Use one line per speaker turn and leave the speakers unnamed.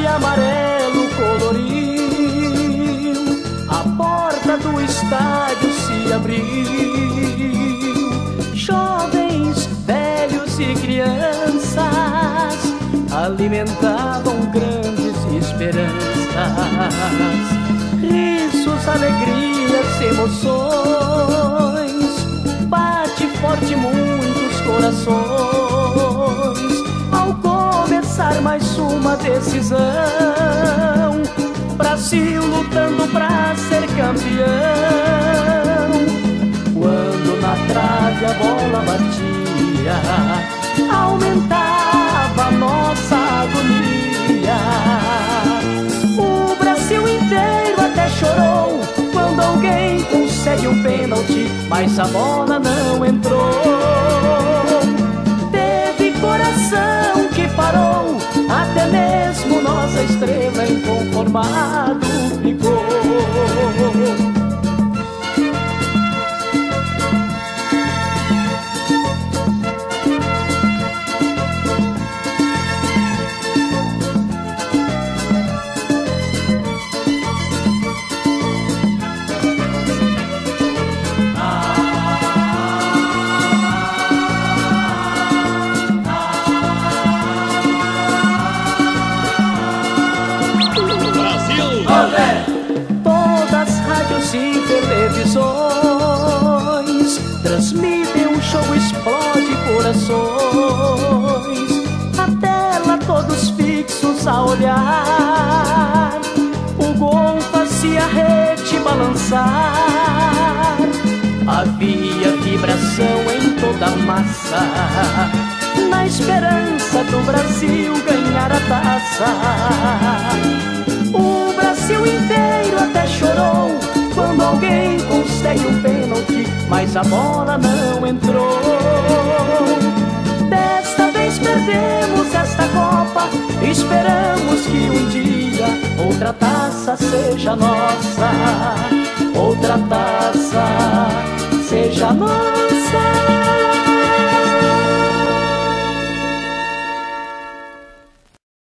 e amarelo coloriu, a porta do estádio se abriu. Jovens, velhos e crianças alimentavam grandes esperanças. Risos, alegrias, emoções, bate forte muitos corações ao começar mais uma decisão. Brasil lutando pra ser campeão. Quando na trave a bola batia, aumentava a nossa agonia. O Brasil inteiro até chorou quando alguém consegue um pênalti, mas a bola não entrou. Teve coração que parou, até mesmo nossa estrela inconformado ficou. Televisões transmitem um show, explode corações. A tela todos fixos a olhar, o gol fazia a rede balançar. Havia vibração em toda a massa, na esperança do Brasil ganhar a taça. O Brasil inteiro até chorou quando alguém consegue um pênalti, mas a bola não entrou. Desta vez perdemos esta Copa, esperamos que um dia outra taça seja nossa, outra taça seja nossa.